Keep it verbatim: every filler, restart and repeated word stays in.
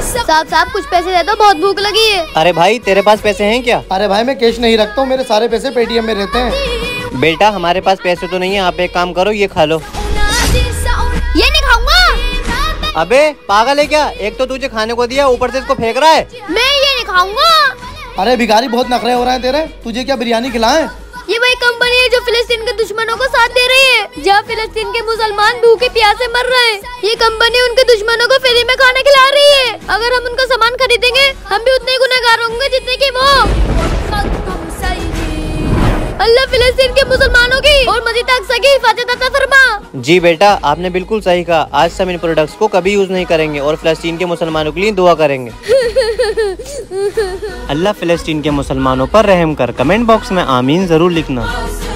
साहब साहब कुछ पैसे दे दो, बहुत भूख लगी है। अरे भाई तेरे पास पैसे हैं क्या? अरे भाई मैं कैश नहीं रखता हूँ, मेरे सारे पैसे पेटीएम में रहते हैं। बेटा हमारे पास पैसे तो नहीं है, आप एक काम करो ये खा लो। ये नहीं खाऊंगा। अबे पागल है क्या? एक तो तुझे खाने को दिया, ऊपर से इसको फेंक रहा है। मैं ये नहीं खाऊंगा। अरे भिखारी बहुत नखरे हो रहे हैं तेरे, तुझे क्या बिरयानी खिलाएं? ये वही कंपनी है जो फिलिस्तीन के दुश्मनों को साथ दे रही है, जहाँ फिलिस्तीन के मुसलमान भूखे प्यासे मर रहे हैं। ये कंपनी उनके दुश्मनों को फ्री में खाना खिला रही है। अगर हम उनका सामान खरीदेंगे हम भी उतने ही गुनहगार होंगे जितने की वो। अल्लाह फिलिस्तीन के मुसलमानों की और मस्जिद अक्सा की हिफाजत अता फरमा। जी बेटा आपने बिल्कुल सही कहा, आज से हम इन प्रोडक्ट्स को कभी यूज नहीं करेंगे और फिलिस्तीन के मुसलमानों के लिए दुआ करेंगे। अल्लाह फिलिस्तीन के मुसलमानों पर रहम कर। कमेंट बॉक्स में आमीन जरूर लिखना।